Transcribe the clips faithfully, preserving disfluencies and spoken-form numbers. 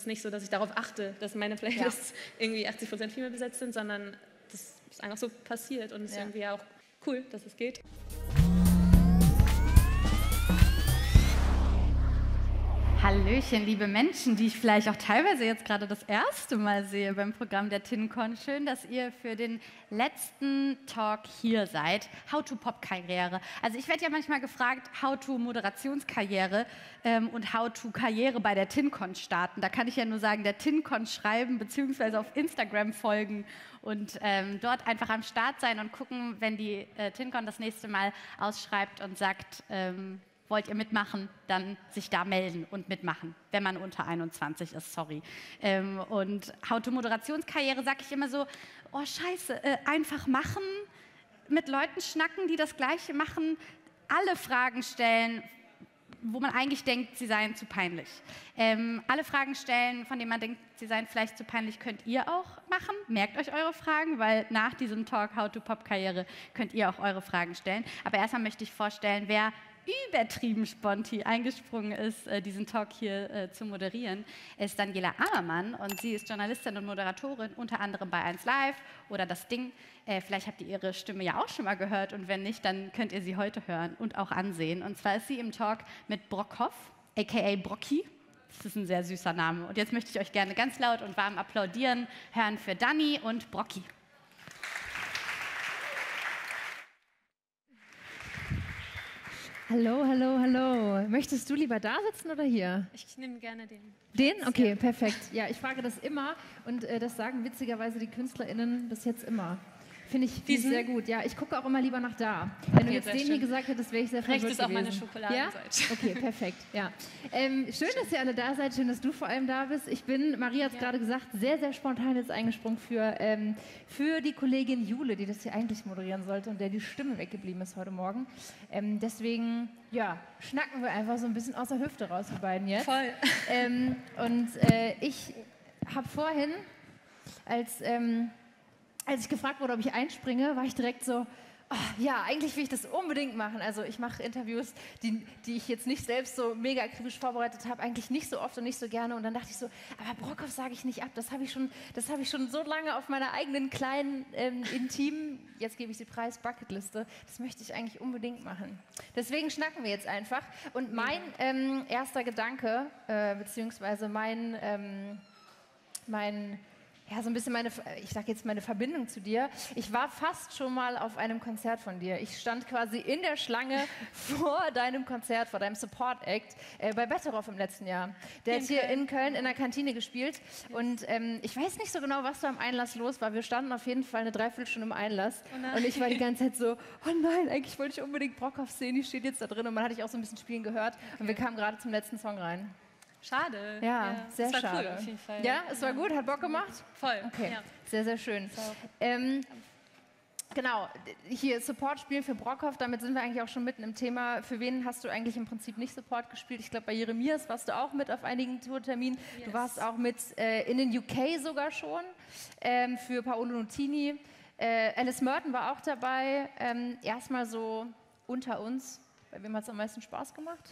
nicht so, dass ich darauf achte, dass meine Playlists ja. irgendwie achtzig Prozent Female besetzt sind, sondern das ist einfach so passiert und es ja. ist irgendwie auch cool, dass es geht. Hallöchen, liebe Menschen, die ich vielleicht auch teilweise jetzt gerade das erste Mal sehe beim Programm der TinCon. Schön, dass ihr für den letzten Talk hier seid. How-to-Pop-Karriere. Also ich werde ja manchmal gefragt, How-to-Moderationskarriere ähm, und How-to-Karriere bei der TinCon starten. Da kann ich ja nur sagen, der TinCon schreiben bzw. auf Instagram folgen und ähm, dort einfach am Start sein und gucken, wenn die äh, TinCon das nächste Mal ausschreibt und sagt, ähm, wollt ihr mitmachen, dann sich da melden und mitmachen, wenn man unter einundzwanzig ist, sorry. Ähm, und How-to-Moderationskarriere sage ich immer so, oh scheiße, äh, einfach machen, mit Leuten schnacken, die das Gleiche machen, alle Fragen stellen, wo man eigentlich denkt, sie seien zu peinlich. Ähm, alle Fragen stellen, von denen man denkt, sie seien vielleicht zu peinlich, könnt ihr auch machen. Merkt euch eure Fragen, weil nach diesem Talk How-to-Pop-Karriere könnt ihr auch eure Fragen stellen. Aber erstmal möchte ich vorstellen, wer übertrieben sponti eingesprungen ist, äh, diesen Talk hier äh, zu moderieren, ist Daniela Ammermann und sie ist Journalistin und Moderatorin, unter anderem bei eins Live oder Das Ding. Äh, vielleicht habt ihr ihre Stimme ja auch schon mal gehört und wenn nicht, dann könnt ihr sie heute hören und auch ansehen. Und zwar ist sie im Talk mit Brockhoff, aka Brocki. Das ist ein sehr süßer Name. Und jetzt möchte ich euch gerne ganz laut und warm applaudieren hören für Dani und Brocki. Hallo, hallo, hallo. Möchtest du lieber da sitzen oder hier? Ich nehme gerne den. Den? Okay, perfekt. Ja, ich frage das immer und äh, das sagen witzigerweise die KünstlerInnen bis jetzt immer. Finde ich, find ich sehr gut. Ja, ich gucke auch immer lieber nach da. Wenn okay, du jetzt den hier gesagt hättest, wäre ich sehr verwirrt Rechts ist auch gewesen. meine Schokoladenseite. Ja? Okay, perfekt. Ja. Ähm, schön, dass ihr alle da seid. Schön, dass du vor allem da bist. Ich bin, Maria hat es ja. gerade gesagt, sehr, sehr spontan jetzt eingesprungen für, ähm, für die Kollegin Jule, die das hier eigentlich moderieren sollte und der die Stimme weggeblieben ist heute Morgen. Ähm, deswegen, ja, schnacken wir einfach so ein bisschen aus der Hüfte raus, die beiden jetzt. Voll. Ähm, und äh, ich habe vorhin, als... Ähm, Als ich gefragt wurde, ob ich einspringe, war ich direkt so, oh, ja, eigentlich will ich das unbedingt machen. Also ich mache Interviews, die, die ich jetzt nicht selbst so mega akribisch vorbereitet habe, eigentlich nicht so oft und nicht so gerne. Und dann dachte ich so, aber Brockhoff sage ich nicht ab. Das habe ich schon, das habe ich schon so lange auf meiner eigenen kleinen, ähm, intimen, jetzt gebe ich sie preis, Bucketliste. Das möchte ich eigentlich unbedingt machen. Deswegen schnacken wir jetzt einfach. Und mein ähm, erster Gedanke, äh, beziehungsweise mein, ähm, mein ja, so ein bisschen meine, ich sage jetzt meine Verbindung zu dir. Ich war fast schon mal auf einem Konzert von dir. Ich stand quasi in der Schlange vor deinem Konzert, vor deinem Support-Act äh, bei Betteroff im letzten Jahr. Der in hat hier Köln. in Köln in der Kantine gespielt. Und ähm, ich weiß nicht so genau, was da am Einlass los war. Wir standen auf jeden Fall eine Dreiviertelstunde im Einlass. Oh und ich war die ganze Zeit so, oh nein, eigentlich wollte ich unbedingt Brockhoff sehen. Die steht jetzt da drin. Und man hatte ich auch so ein bisschen spielen gehört. Okay. Und wir kamen gerade zum letzten Song rein. Schade. Ja, ja, sehr es war schade. Cool, auf jeden Fall. Ja, es war gut, hat Bock gemacht? Voll. Okay, ja. sehr, sehr schön. Ähm, genau, hier Support spielen für Brockhoff, damit sind wir eigentlich auch schon mitten im Thema. Für wen hast du eigentlich im Prinzip nicht Support gespielt? Ich glaube, bei Jeremias warst du auch mit auf einigen Tourterminen. Yes. Du warst auch mit äh, in den U K sogar schon, ähm, für Paolo Nutini. Äh, Alice Merton war auch dabei. Ähm, erstmal so unter uns. Bei wem hat es am meisten Spaß gemacht?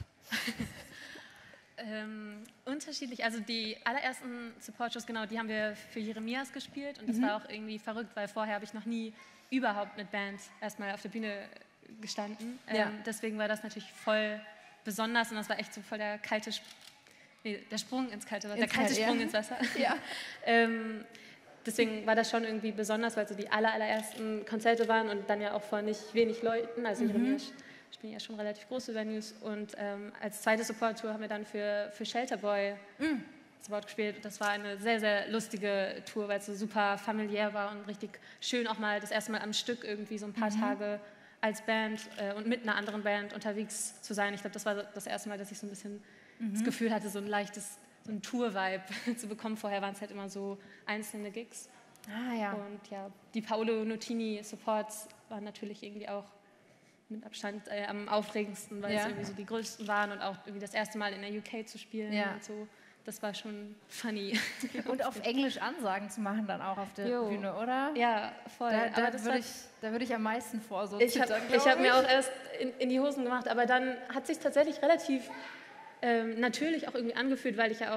Ähm, unterschiedlich, also die allerersten Support-Shows, genau, die haben wir für Jeremias gespielt und das mhm. war auch irgendwie verrückt, weil vorher habe ich noch nie überhaupt mit Band erstmal auf der Bühne gestanden. Ähm, ja. Deswegen war das natürlich voll besonders und das war echt so voll der kalte, Sp nee, der Sprung ins kalte Wasser, ins der kalte Kalt, Sprung ja. ins Wasser. Ja. ähm, deswegen war das schon irgendwie besonders, weil so die aller, allerersten Konzerte waren und dann ja auch vor nicht wenig Leuten, also mhm. Jeremias spielen ja schon relativ große Venues und ähm, als zweite Support-Tour haben wir dann für, für Shelterboy mm. Support gespielt. Das war eine sehr, sehr lustige Tour, weil es so super familiär war und richtig schön auch mal das erste Mal am Stück irgendwie so ein paar mhm. Tage als Band äh, und mit einer anderen Band unterwegs zu sein. Ich glaube, das war das erste Mal, dass ich so ein bisschen mhm. das Gefühl hatte, so ein leichtes, so ein Tour-Vibe zu bekommen. Vorher waren es halt immer so einzelne Gigs. Ah, ja. Und ja, die Paolo Nutini Supports waren natürlich irgendwie auch mit Abstand äh, am aufregendsten, weil ja. es irgendwie so die größten waren und auch irgendwie das erste Mal in der U K zu spielen ja. und so. Das war schon funny. Und auf Englisch Ansagen zu machen dann auch auf der jo. Bühne, oder? Ja, voll. Da, da würde ich, da würd ich am meisten vor so Ich habe hab mir auch erst in, in die Hosen gemacht, aber dann hat es sich tatsächlich relativ ähm, natürlich auch irgendwie angefühlt, weil ich ja auch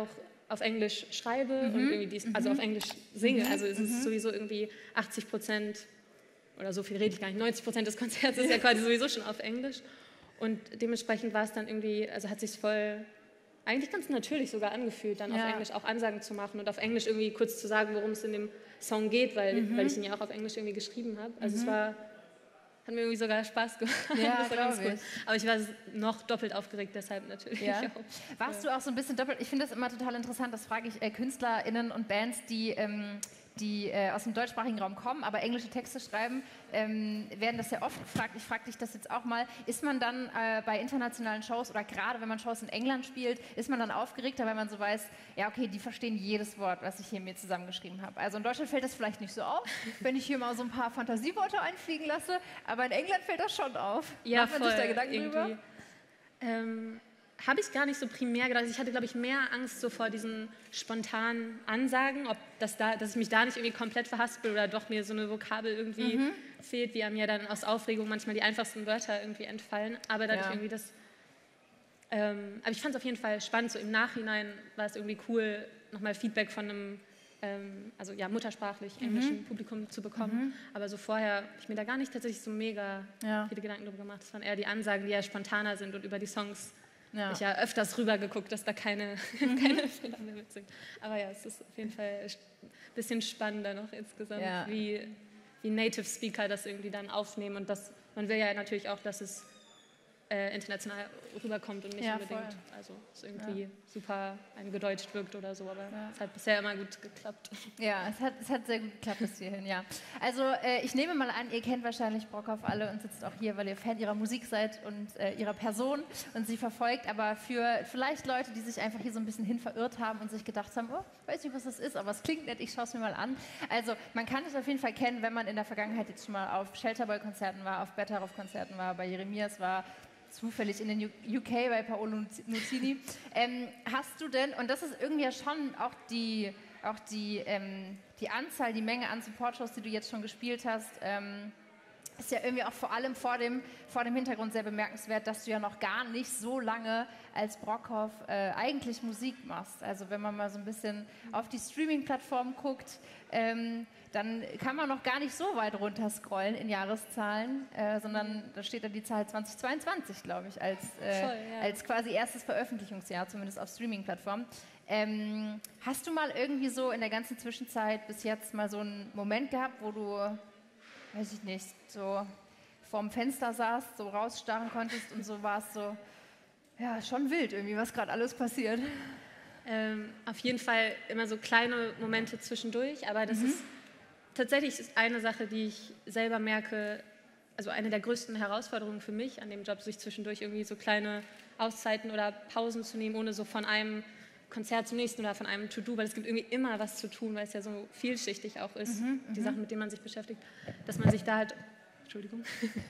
auf Englisch schreibe Mhm. und irgendwie dies, also auf Englisch singe. Mhm. Also es ist Mhm. sowieso irgendwie achtzig Prozent, oder so viel rede ich gar nicht, neunzig Prozent des Konzerts ist ja quasi sowieso schon auf Englisch. Und dementsprechend war es dann irgendwie, also hat sich voll, eigentlich ganz natürlich sogar angefühlt, dann Ja. auf Englisch auch Ansagen zu machen und auf Englisch irgendwie kurz zu sagen, worum es in dem Song geht, weil, Mhm. weil ich ihn ja auch auf Englisch irgendwie geschrieben habe. Also Mhm. es war, hat mir irgendwie sogar Spaß gemacht. Ja, Das war ganz glaub cool. Aber ich war noch doppelt aufgeregt, deshalb natürlich Ja. auch. Warst du auch so ein bisschen doppelt? Ich finde das immer total interessant, das frage ich äh, KünstlerInnen und Bands, die, ähm, die äh, aus dem deutschsprachigen Raum kommen, aber englische Texte schreiben, ähm, werden das sehr oft gefragt. Ich frage dich das jetzt auch mal. Ist man dann äh, bei internationalen Shows oder gerade wenn man Shows in England spielt, ist man dann aufgeregter, weil man so weiß, ja okay, die verstehen jedes Wort, was ich hier mir zusammengeschrieben habe. Also in Deutschland fällt das vielleicht nicht so auf, wenn ich hier mal so ein paar Fantasieworte einfliegen lasse, aber in England fällt das schon auf. Ja, Macht man voll, sich da Gedanken irgendwie. drüber? Ähm, habe ich gar nicht so primär gedacht. Ich hatte, glaube ich, mehr Angst so vor diesen spontanen Ansagen, ob das da, dass ich mich da nicht irgendwie komplett verhaspel oder doch mir so eine Vokabel irgendwie Mhm. fehlt, wie mir dann aus Aufregung manchmal die einfachsten Wörter irgendwie entfallen. Aber dadurch Ja. irgendwie das. Ähm, aber ich fand es auf jeden Fall spannend. So im Nachhinein war es irgendwie cool, nochmal Feedback von einem, ähm, also ja, muttersprachlich englischen Publikum zu bekommen. Mhm. Aber so vorher habe ich mir da gar nicht tatsächlich so mega Ja. viele Gedanken darüber gemacht. Es waren eher die Ansagen, die ja spontaner sind und über die Songs. Ja. Ich ja öfters rübergeguckt, dass da keine, keine Fehler mehr mit sind. Aber ja, es ist auf jeden Fall ein bisschen spannender noch insgesamt, Ja. wie, wie Native Speaker das irgendwie dann aufnehmen. Und das, man will ja natürlich auch, dass es äh, international rüberkommt und nicht Ja, unbedingt, voll. also es irgendwie super eingedeutscht wirkt oder so. Aber Ja. es hat bisher immer gut geklappt. Ja, es hat, es hat sehr gut geklappt bis hierhin, ja. Also äh, ich nehme mal an, ihr kennt wahrscheinlich Brockhoff alle und sitzt auch hier, weil ihr Fan ihrer Musik seid und äh, ihrer Person und sie verfolgt. Aber für vielleicht Leute, die sich einfach hier so ein bisschen hin verirrt haben und sich gedacht haben, oh, weiß nicht, was das ist, aber es klingt nett, ich schaue es mir mal an. Also man kann es auf jeden Fall kennen, wenn man in der Vergangenheit jetzt schon mal auf Shelterboy-Konzerten war, auf Betteroff-Konzerten war, bei Jeremias war, zufällig in den U K bei Paolo Nutini. Ähm, hast du denn, und das ist irgendwie ja schon auch die, auch die, ähm, die Anzahl, die Menge an Support-Shows, die du jetzt schon gespielt hast, ähm, ist ja irgendwie auch vor allem vor dem, vor dem Hintergrund sehr bemerkenswert, dass du ja noch gar nicht so lange als Brockhoff äh, eigentlich Musik machst. Also wenn man mal so ein bisschen auf die Streaming-Plattform guckt, ähm, dann kann man noch gar nicht so weit runter scrollen in Jahreszahlen, äh, sondern da steht dann die Zahl zweitausendzweiundzwanzig, glaube ich, als, äh, Voll, ja. als quasi erstes Veröffentlichungsjahr, zumindest auf Streaming-Plattformen. Ähm, hast du mal irgendwie so in der ganzen Zwischenzeit bis jetzt mal so einen Moment gehabt, wo du, weiß ich nicht, so vorm Fenster saßt, so rausstarren konntest und so warst so, ja, schon wild irgendwie, was gerade alles passiert? Ähm, auf jeden Fall immer so kleine Momente zwischendurch, aber das Mhm. ist tatsächlich ist eine Sache, die ich selber merke, also eine der größten Herausforderungen für mich an dem Job, sich zwischendurch irgendwie so kleine Auszeiten oder Pausen zu nehmen, ohne so von einem Konzert zum nächsten oder von einem To-Do, weil es gibt irgendwie immer was zu tun, weil es ja so vielschichtig auch ist, Mhm, die mhm. Sachen, mit denen man sich beschäftigt, dass man sich da halt, Entschuldigung,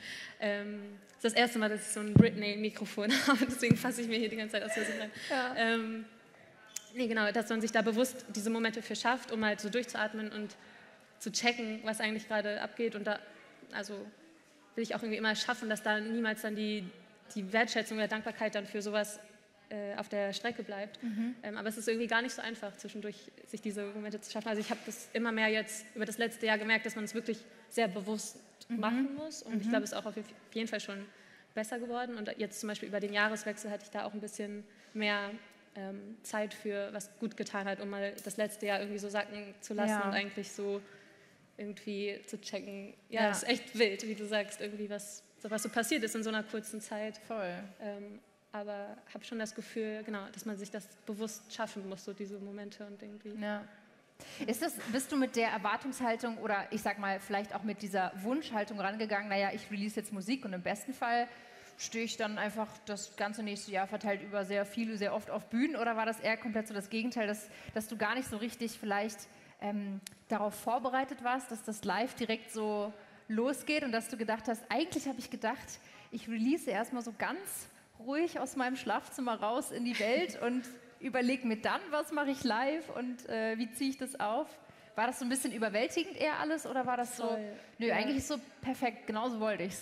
ähm, das ist das erste Mal, dass ich so ein Britney-Mikrofon habe, deswegen fasse ich mir hier die ganze Zeit aus der Sicht rein. Ja. Ähm, nee, genau, dass man sich da bewusst diese Momente für schafft, um halt so durchzuatmen und zu checken, was eigentlich gerade abgeht. Und da, also will ich auch irgendwie immer schaffen, dass da niemals dann die, die Wertschätzung oder Dankbarkeit dann für sowas äh, auf der Strecke bleibt. Mhm. Ähm, aber es ist irgendwie gar nicht so einfach, zwischendurch sich diese Momente zu schaffen. Also ich habe das immer mehr jetzt über das letzte Jahr gemerkt, dass man es wirklich sehr bewusst Mhm. machen muss. Und Mhm. ich glaube, es ist auch auf jeden Fall schon besser geworden. Und jetzt zum Beispiel über den Jahreswechsel hatte ich da auch ein bisschen mehr ähm, Zeit für, was gut getan hat, um mal das letzte Jahr irgendwie so sacken zu lassen Ja. und eigentlich so irgendwie zu checken. Ja, Ja. es ist echt wild, wie du sagst, irgendwie was, was so passiert ist in so einer kurzen Zeit. Voll. Ähm, aber habe schon das Gefühl, genau, dass man sich das bewusst schaffen muss, so diese Momente und irgendwie. Ja. Ist das, bist du mit der Erwartungshaltung oder ich sag mal vielleicht auch mit dieser Wunschhaltung rangegangen, naja, ich release jetzt Musik und im besten Fall stehe ich dann einfach das ganze nächste Jahr verteilt über sehr viele, sehr oft auf Bühnen, oder war das eher komplett so das Gegenteil, dass, dass du gar nicht so richtig vielleicht ähm, darauf vorbereitet warst, dass das live direkt so losgeht und dass du gedacht hast, eigentlich habe ich gedacht, ich release erstmal so ganz ruhig aus meinem Schlafzimmer raus in die Welt und überlege mir dann, was mache ich live und äh, wie ziehe ich das auf? War das so ein bisschen überwältigend eher alles oder war das so, Voll, nö, ja. eigentlich ist so perfekt, genauso wollte ich es?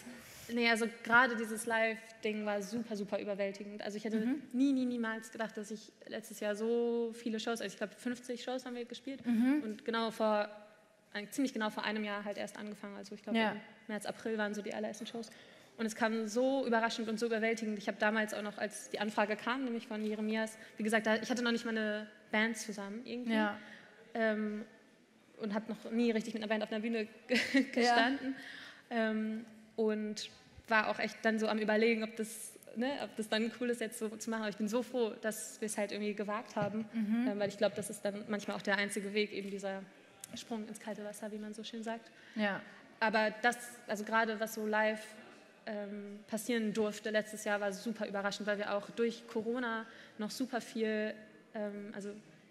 Nee, also gerade dieses Live-Ding war super, super überwältigend. Also ich hätte mhm. nie, nie, niemals gedacht, dass ich letztes Jahr so viele Shows, also ich glaube fünfzig Shows haben wir gespielt mhm. und genau vor, ziemlich genau vor einem Jahr halt erst angefangen. Also ich glaube ja. im März, April waren so die allerersten Shows. Und es kam so überraschend und so überwältigend. Ich habe damals auch noch, als die Anfrage kam, nämlich von Jeremias, wie gesagt, ich hatte noch nicht mal eine Band zusammen irgendwie. Ja. Ähm, und habe noch nie richtig mit einer Band auf einer Bühne gestanden. Ja. Ähm, und war auch echt dann so am Überlegen, ob das, ne, ob das dann cool ist, jetzt so zu machen. Aber ich bin so froh, dass wir es halt irgendwie gewagt haben, mhm. ähm, weil ich glaube, das ist dann manchmal auch der einzige Weg, eben dieser Sprung ins kalte Wasser, wie man so schön sagt. Ja. Aber das, also gerade was so live ähm, passieren durfte letztes Jahr, war super überraschend, weil wir auch durch Corona noch super viel, ähm, also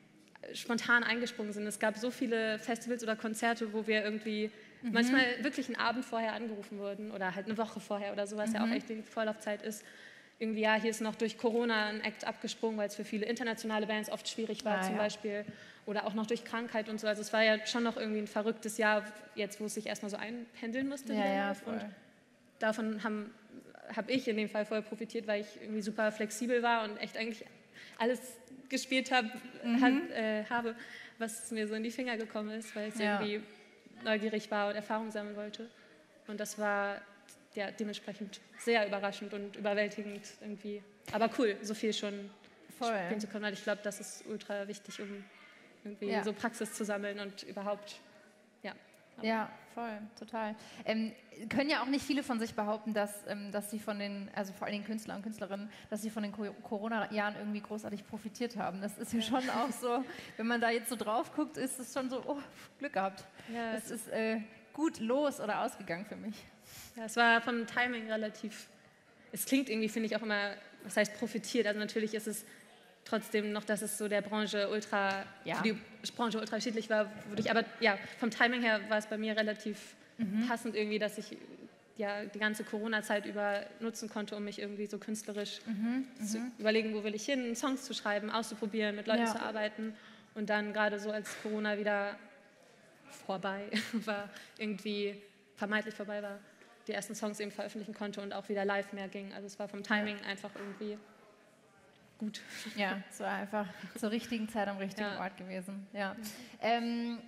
spontan eingesprungen sind. Es gab so viele Festivals oder Konzerte, wo wir irgendwie mhm. manchmal wirklich einen Abend vorher angerufen wurden oder halt eine Woche vorher oder so, was mhm. ja auch echt die Vorlaufzeit ist. Irgendwie, ja, hier ist noch durch Corona ein Act abgesprungen, weil es für viele internationale Bands oft schwierig war, ah, zum ja. Beispiel. Oder auch noch durch Krankheit und so. Also es war ja schon noch irgendwie ein verrücktes Jahr, jetzt wo es sich erstmal so einpendeln musste. Ja, ja, voll. Und davon habe hab ich in dem Fall voll profitiert, weil ich irgendwie super flexibel war und echt eigentlich alles gespielt hab, mhm. hat, äh, habe, was mir so in die Finger gekommen ist, weil ich ja. irgendwie neugierig war und Erfahrung sammeln wollte. Und das war ja, dementsprechend sehr überraschend und überwältigend irgendwie. Aber cool, so viel schon Voll. spielen zu können, weil ich glaube, das ist ultra wichtig, um irgendwie ja. so Praxis zu sammeln und überhaupt, ja. Ja, voll, total. Ähm, können ja auch nicht viele von sich behaupten, dass, ähm, dass sie von den, also vor allem Künstler und Künstlerinnen, dass sie von den Corona-Jahren irgendwie großartig profitiert haben. Das ist ja schon auch so, wenn man da jetzt so drauf guckt, ist es schon so, oh, Glück gehabt. Ja, es ist äh, gut los oder ausgegangen für mich. Ja, es war vom Timing relativ, es klingt irgendwie, finde ich auch immer, was heißt profitiert, also natürlich ist es trotzdem noch, dass es so der Branche ultra, ja. für die Branche ultra schädlich war, würde ich, aber ja, vom Timing her war es bei mir relativ mhm. passend irgendwie, dass ich ja die ganze Corona-Zeit über nutzen konnte, um mich irgendwie so künstlerisch mhm. zu mhm. überlegen, wo will ich hin, Songs zu schreiben, auszuprobieren, mit Leuten ja. zu arbeiten und dann gerade so, als Corona wieder vorbei war, irgendwie vermeintlich vorbei war, die ersten Songs eben veröffentlichen konnte und auch wieder live mehr ging. Also es war vom Timing einfach irgendwie gut. Ja, es war einfach zur richtigen Zeit am richtigen ja. Ort gewesen. Ja. Mhm. Ähm,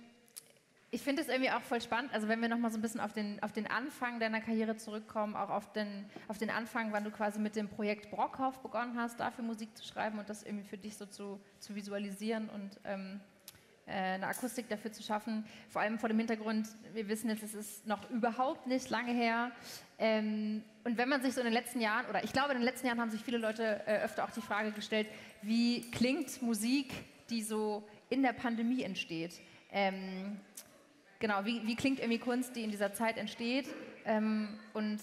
ich finde es irgendwie auch voll spannend, also wenn wir nochmal so ein bisschen auf den, auf den Anfang deiner Karriere zurückkommen, auch auf den, auf den Anfang, wann du quasi mit dem Projekt Brockhoff begonnen hast, dafür Musik zu schreiben und das irgendwie für dich so zu, zu visualisieren und ähm, eine Akustik dafür zu schaffen, vor allem vor dem Hintergrund, wir wissen jetzt, es ist noch überhaupt nicht lange her. Ähm, und wenn man sich so in den letzten Jahren, oder ich glaube, in den letzten Jahren haben sich viele Leute äh, öfter auch die Frage gestellt, wie klingt Musik, die so in der Pandemie entsteht? Ähm, genau, wie, wie klingt irgendwie Kunst, die in dieser Zeit entsteht? Ähm, und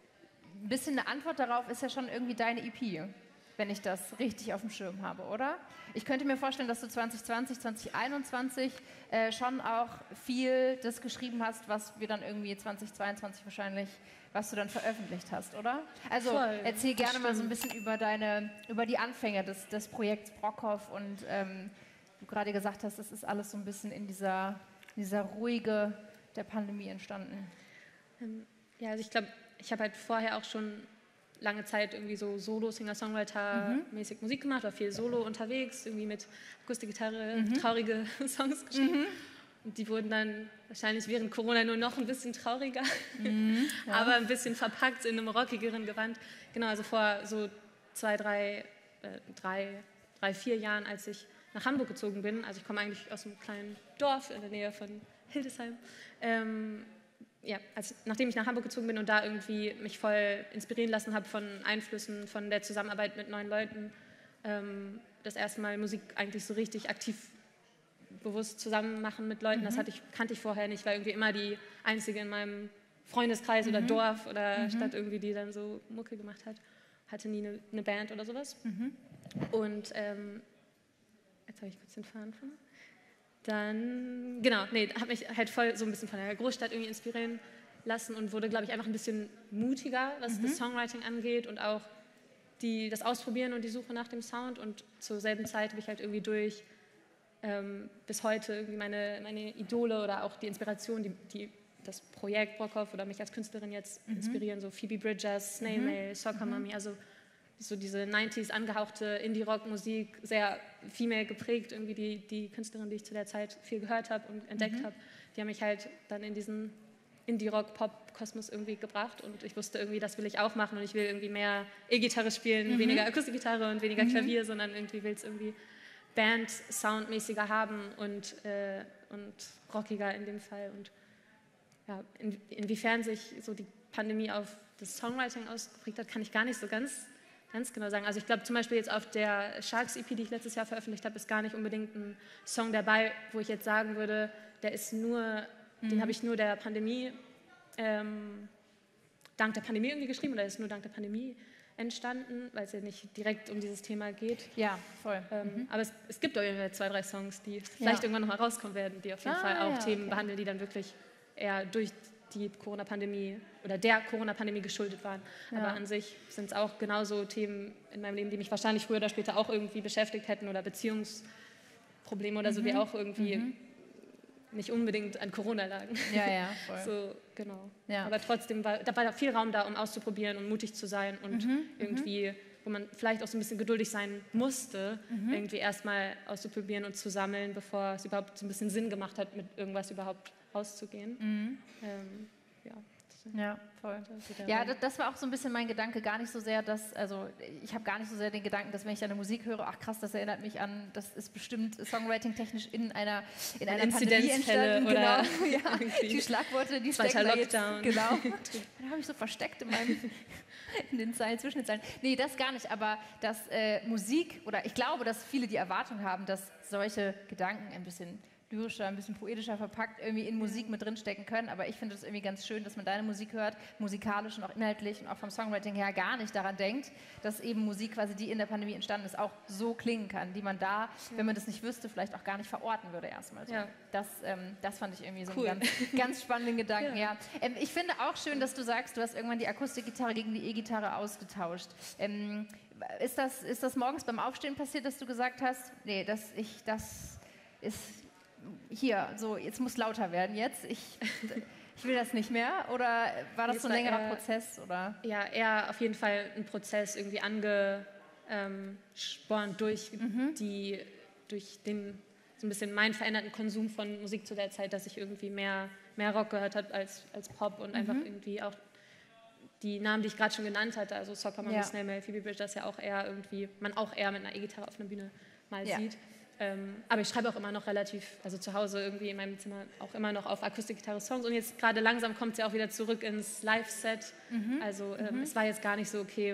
ein bisschen eine Antwort darauf ist ja schon irgendwie deine E P, wenn ich das richtig auf dem Schirm habe, oder? Ich könnte mir vorstellen, dass du zwanzig zwanzig, zwanzig einundzwanzig äh, schon auch viel das geschrieben hast, was wir dann irgendwie zwanzig zweiundzwanzig wahrscheinlich, was du dann veröffentlicht hast, oder? Also Voll, erzähl gerne mal so ein bisschen über deine, über die Anfänge des, des Projekts Brockhoff und ähm, du gerade gesagt hast, das ist alles so ein bisschen in dieser, in dieser Ruhige der Pandemie entstanden. Ähm, ja, also ich glaube, ich habe halt vorher auch schon lange Zeit irgendwie so Solo-Singer-Songwriter-mäßig mhm. Musik gemacht, war viel Solo unterwegs, irgendwie mit Akustikgitarre, mhm. traurige Songs geschrieben. Mhm. Und die wurden dann wahrscheinlich während Corona nur noch ein bisschen trauriger, mhm. ja. aber ein bisschen verpackt in einem rockigeren Gewand. Genau, also vor so zwei, drei, äh, drei, drei, vier Jahren, als ich nach Hamburg gezogen bin, also ich komme eigentlich aus einem kleinen Dorf in der Nähe von Hildesheim, ähm, ja, als, nachdem ich nach Hamburg gezogen bin und da irgendwie mich voll inspirieren lassen habe von Einflüssen, von der Zusammenarbeit mit neuen Leuten, ähm, das erste Mal Musik eigentlich so richtig aktiv bewusst zusammen machen mit Leuten, mhm. das hatte ich, kannte ich vorher nicht, war irgendwie immer die Einzige in meinem Freundeskreis mhm. oder Dorf oder mhm. Stadt irgendwie, die dann so Mucke gemacht hat. Hatte nie eine, eine Band oder sowas. Mhm. Und ähm, jetzt habe ich kurz den Faden von. Dann, genau, nee, habe mich halt voll so ein bisschen von der Großstadt irgendwie inspirieren lassen und wurde, glaube ich, einfach ein bisschen mutiger, was mhm. das Songwriting angeht und auch die, das Ausprobieren und die Suche nach dem Sound. Und zur selben Zeit habe ich halt irgendwie durch ähm, bis heute irgendwie meine, meine Idole oder auch die Inspiration, die, die das Projekt Brockhoff oder mich als Künstlerin jetzt Mhm. inspirieren, so Phoebe Bridgers, Snail Mhm. Mail, Soccer Mhm. Mommy, also so diese neunziger angehauchte Indie-Rock-Musik, sehr female geprägt, irgendwie die, die Künstlerin, die ich zu der Zeit viel gehört habe und entdeckt Mhm. habe, die haben mich halt dann in diesen Indie-Rock-Pop-Kosmos irgendwie gebracht und ich wusste irgendwie, das will ich auch machen und ich will irgendwie mehr E-Gitarre spielen, Mhm. weniger Akustikgitarre und weniger Mhm. Klavier, sondern irgendwie will es irgendwie Band-Soundmäßiger haben und, äh, und rockiger in dem Fall. Und ja, in, inwiefern sich so die Pandemie auf das Songwriting ausgeprägt hat, kann ich gar nicht so ganz, ganz genau sagen. Also ich glaube zum Beispiel jetzt auf der Sharks-E P, die ich letztes Jahr veröffentlicht habe, ist gar nicht unbedingt ein Song dabei, wo ich jetzt sagen würde, der ist nur, mhm. den habe ich nur der Pandemie, ähm, dank der Pandemie irgendwie geschrieben oder ist nur dank der Pandemie entstanden, weil es ja nicht direkt um dieses Thema geht. Ja, voll. Ähm, Mhm. Aber es, es gibt auch irgendwie zwei, drei Songs, die vielleicht Ja. irgendwann noch mal rauskommen werden, die auf jeden Ah, Fall auch ja, Themen okay. behandeln, die dann wirklich eher durch die Corona-Pandemie oder der Corona-Pandemie geschuldet waren. Ja. Aber an sich sind es auch genauso Themen in meinem Leben, die mich wahrscheinlich früher oder später auch irgendwie beschäftigt hätten oder Beziehungsprobleme oder so, die Mhm. auch irgendwie Mhm. nicht unbedingt an Corona lagen. Ja, ja, voll. So, genau. Ja. Aber trotzdem war da war viel Raum da, um auszuprobieren und mutig zu sein und Mhm, irgendwie, wo man vielleicht auch so ein bisschen geduldig sein musste, Mhm. irgendwie erstmal auszuprobieren und zu sammeln, bevor es überhaupt so ein bisschen Sinn gemacht hat, mit irgendwas überhaupt rauszugehen. Mhm. Ähm, ja, das Ja, voll. ist so der Ja, Raum. das, das war auch so ein bisschen mein Gedanke, gar nicht so sehr, dass, also ich habe gar nicht so sehr den Gedanken, dass wenn ich eine Musik höre, ach krass, das erinnert mich an, das ist bestimmt Songwriting-technisch in einer, in einer Pandemie Inzidenzfälle entstanden. oder Genau, ja, irgendwie die Schlagworte, die zweiter stecken da jetzt, Lockdown. genau. Da habe ich so versteckt in meinem, in den Zeilen, zwischen den Zeilen. Nee, das gar nicht, aber dass äh, Musik, oder ich glaube, dass viele die Erwartung haben, dass solche Gedanken ein bisschen lyrischer, ein bisschen poetischer verpackt irgendwie in Musik mit drinstecken können, aber ich finde es irgendwie ganz schön, dass man deine Musik hört, musikalisch und auch inhaltlich und auch vom Songwriting her gar nicht daran denkt, dass eben Musik quasi, die in der Pandemie entstanden ist, auch so klingen kann, die man da, ja. wenn man das nicht wüsste, vielleicht auch gar nicht verorten würde erstmal. So. Ja. Das, ähm, das fand ich irgendwie so Cool. einen ganz, ganz spannenden Gedanken. Ja. Ja. Ähm, ich finde auch schön, dass du sagst, du hast irgendwann die Akustikgitarre gegen die E-Gitarre ausgetauscht. Ähm, ist das, ist das morgens beim Aufstehen passiert, dass du gesagt hast, nee, das, ich, das ist hier, so, jetzt muss lauter werden jetzt, ich, ich will das nicht mehr, oder war das Nee, so ein es war längerer eher- Prozess, oder? Ja, eher auf jeden Fall ein Prozess irgendwie angespornt durch Mhm. die, durch den so ein bisschen meinen veränderten Konsum von Musik zu der Zeit, dass ich irgendwie mehr, mehr Rock gehört habe als, als Pop und einfach Mhm. irgendwie auch die Namen, die ich gerade schon genannt hatte, also Soccer Mommy, Ja. Snail Mail, Phoebe Bridgers, ja auch eher irgendwie, man auch eher mit einer E-Gitarre auf einer Bühne mal Ja. sieht. Ähm, aber ich schreibe auch immer noch relativ, also zu Hause irgendwie in meinem Zimmer auch immer noch auf Akustikgitarre Songs und jetzt gerade langsam kommt es ja auch wieder zurück ins Live-Set. Mhm. Also ähm, es war jetzt gar nicht so, okay,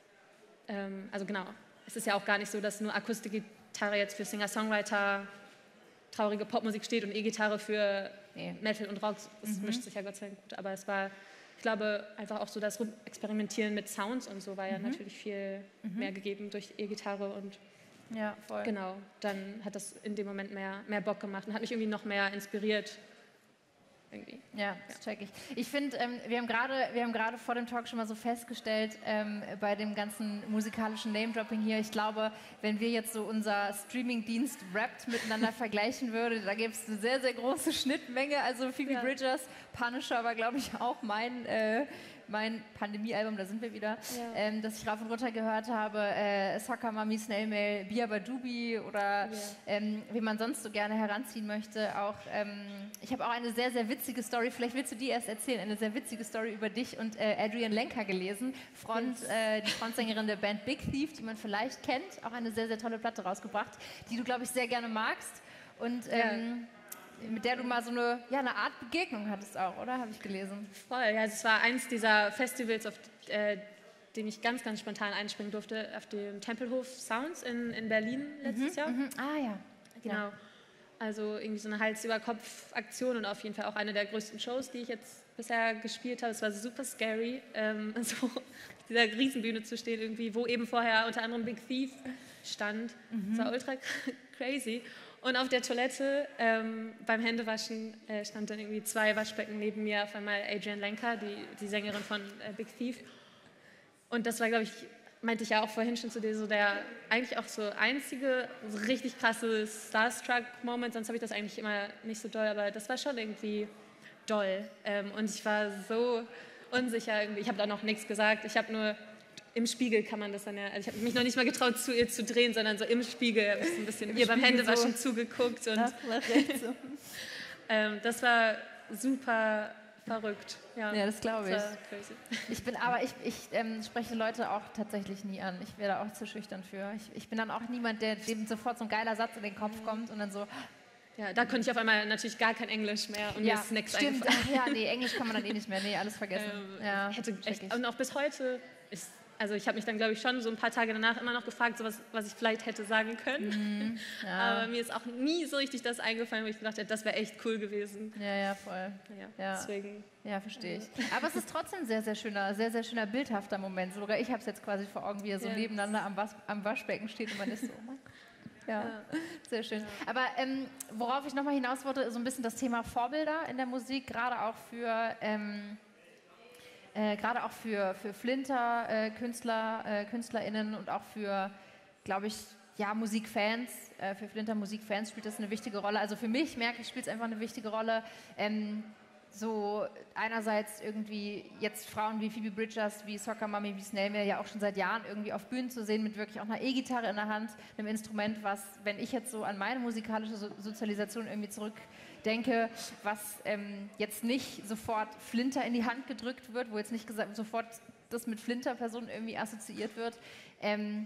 ähm, also genau, es ist ja auch gar nicht so, dass nur Akustikgitarre jetzt für Singer-Songwriter traurige Popmusik steht und E-Gitarre für Nee. Metal und Rock. Das Mhm. mischt sich ja Gott sei Dank gut, aber es war, ich glaube, einfach auch so das Experimentieren mit Sounds und so war ja Mhm. natürlich viel Mhm. mehr gegeben durch E-Gitarre und Ja, voll. genau, dann hat das in dem Moment mehr, mehr Bock gemacht und hat mich irgendwie noch mehr inspiriert. Irgendwie. Ja, das check ich. Ich finde, ähm, wir haben gerade wir haben gerade vor dem Talk schon mal so festgestellt, ähm, bei dem ganzen musikalischen Name-Dropping hier, ich glaube, wenn wir jetzt so unser Streaming-Dienst Wrapped miteinander vergleichen würden, da gäbe es eine sehr, sehr große Schnittmenge. Also Phoebe Ja. Bridgers, Punisher war, glaube ich, auch mein, äh, mein Pandemie-Album, da sind wir wieder, Ja. ähm, das ich rauf und runter gehört habe. Äh, Soccer Mommy, Snail Mail, Bia Badubi oder Ja. ähm, wie man sonst so gerne heranziehen möchte. Auch, ähm, ich habe auch eine sehr, sehr witzige Story, vielleicht willst du die erst erzählen, eine sehr witzige Story über dich und äh, Adrian Lenker gelesen, Front, Yes. äh, die Frontsängerin der Band Big Thief, die man vielleicht kennt, auch eine sehr, sehr tolle Platte rausgebracht, die du, glaube ich, sehr gerne magst und ähm, mit der du mal so eine, ja, eine Art Begegnung hattest auch, oder? Habe ich gelesen. Voll, ja, es war eins dieser Festivals, auf äh, dem ich ganz, ganz spontan einspringen durfte, auf dem Tempelhof Sounds in, in Berlin letztes Jahr. Mhm. Ah ja. Genau. Also irgendwie so eine Hals-über-Kopf-Aktion und auf jeden Fall auch eine der größten Shows, die ich jetzt bisher gespielt habe. Es war super scary, ähm, so auf dieser Riesenbühne zu stehen irgendwie, wo eben vorher unter anderem Big Thief stand. Es war ultra crazy. Und auf der Toilette ähm, beim Händewaschen äh, stand dann irgendwie zwei Waschbecken neben mir, auf einmal Adrian Lenker, die, die Sängerin von äh, Big Thief. Und das war, glaube ich, meinte ich ja auch vorhin schon zu dir, so der eigentlich auch so einzige so richtig krasse Starstruck-Moment, sonst habe ich das eigentlich immer nicht so doll, aber das war schon irgendwie doll. Ähm, und ich war so unsicher irgendwie. Ich habe da noch nichts gesagt. Ich habe nur im Spiegel kann man das dann ja, also ich habe mich noch nicht mal getraut, zu ihr zu drehen, sondern so im Spiegel habe ich so ein bisschen ihr beim Händewaschen so zugeguckt. Und nach, nach rechts so. ähm, das war super verrückt. Ja, ja das glaube ich. Ich bin, aber ich, ich ähm, spreche Leute auch tatsächlich nie an. Ich wäre da auch zu schüchtern für. Ich, ich bin dann auch niemand, der dem sofort so ein geiler Satz in den Kopf kommt und dann so. Ja, da konnte ich auf einmal natürlich gar kein Englisch mehr und ja, mir ist nichts stimmt. eingefallen. Ach, ja, nee, Englisch kann man dann eh nicht mehr. Nee, alles vergessen. Ähm, ja, hätte echt, und auch bis heute ist. Also ich habe mich dann, glaube ich, schon so ein paar Tage danach immer noch gefragt, so was, was ich vielleicht hätte sagen können. Mhm, ja. Aber mir ist auch nie so richtig das eingefallen, wo ich gedacht hätte, das wäre echt cool gewesen. Ja, ja, voll. Ja, ja. Deswegen. Ja, verstehe ich. Aber es ist trotzdem ein sehr, sehr schöner, sehr, sehr schöner, bildhafter Moment. Sogar ich habe es jetzt quasi vor Augen, wie er so ja. nebeneinander am, Was am Waschbecken steht und man ist so, oh mein Gott. Ja, ja, sehr schön. Ja. Aber ähm, worauf ich nochmal hinaus wollte, so ein bisschen das Thema Vorbilder in der Musik, gerade auch für... Ähm, Äh, gerade auch für, für Flinter-Künstler, äh, äh, KünstlerInnen und auch für, glaube ich, ja, Musikfans, äh, für Flinter-Musikfans spielt das eine wichtige Rolle. Also für mich, merke ich, spielt es einfach eine wichtige Rolle. Ähm, so einerseits irgendwie jetzt Frauen wie Phoebe Bridgers, wie Soccer Mommy, wie Snail Mail ja auch schon seit Jahren irgendwie auf Bühnen zu sehen mit wirklich auch einer E-Gitarre in der Hand, einem Instrument, was, wenn ich jetzt so an meine musikalische so Sozialisation irgendwie zurückdenke, was ähm, jetzt nicht sofort Flinter in die Hand gedrückt wird, wo jetzt nicht gesagt, sofort das mit Flinter-Personen irgendwie assoziiert wird, ähm,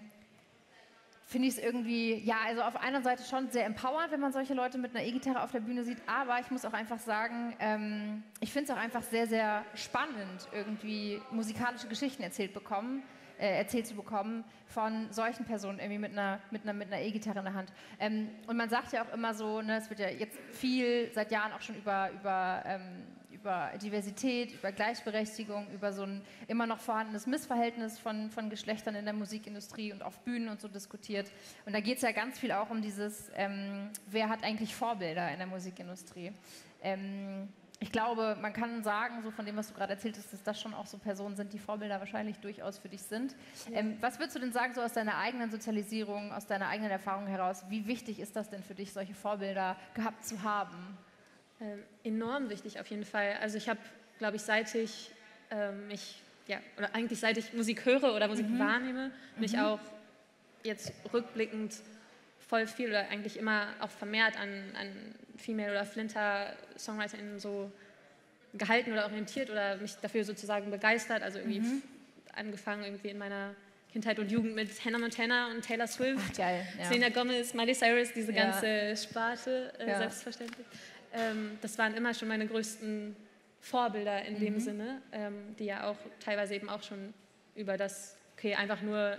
finde ich es irgendwie, ja, also auf einer Seite schon sehr empowernd, wenn man solche Leute mit einer E-Gitarre auf der Bühne sieht, aber ich muss auch einfach sagen, ähm, ich finde es auch einfach sehr, sehr spannend, irgendwie musikalische Geschichten erzählt bekommen, äh, erzählt zu bekommen von solchen Personen irgendwie mit einer mit einer mit einer E-Gitarre in der Hand. Ähm, und man sagt ja auch immer so, ne, es wird ja jetzt viel seit Jahren auch schon über über ähm, über Diversität, über Gleichberechtigung, über so ein immer noch vorhandenes Missverhältnis von, von Geschlechtern in der Musikindustrie und auf Bühnen und so diskutiert. Und da geht es ja ganz viel auch um dieses, ähm, wer hat eigentlich Vorbilder in der Musikindustrie. Ähm, ich glaube, man kann sagen, so von dem, was du gerade erzählt hast, dass das schon auch so Personen sind, die Vorbilder wahrscheinlich durchaus für dich sind. Ja. Ähm, was würdest du denn sagen, so aus deiner eigenen Sozialisierung, aus deiner eigenen Erfahrung heraus, wie wichtig ist das denn für dich, solche Vorbilder gehabt zu haben? Ähm, enorm wichtig auf jeden Fall. Also ich habe, glaube ich, seit ich ähm, mich, ja, oder eigentlich seit ich Musik höre oder Musik mhm. wahrnehme, mich mhm. auch jetzt rückblickend voll viel oder eigentlich immer auch vermehrt an, an Female- oder Flinter-SongwriterInnen so gehalten oder orientiert oder mich dafür sozusagen begeistert. Also irgendwie mhm. angefangen irgendwie in meiner Kindheit und Jugend mit Hannah Montana und Taylor Swift, Ach, geil, ja. Selena Gomez, Miley Cyrus, diese ja. ganze Sparte, äh, ja. selbstverständlich. Ähm, das waren immer schon meine größten Vorbilder in mhm. dem Sinne, ähm, die ja auch teilweise eben auch schon über das, okay, einfach nur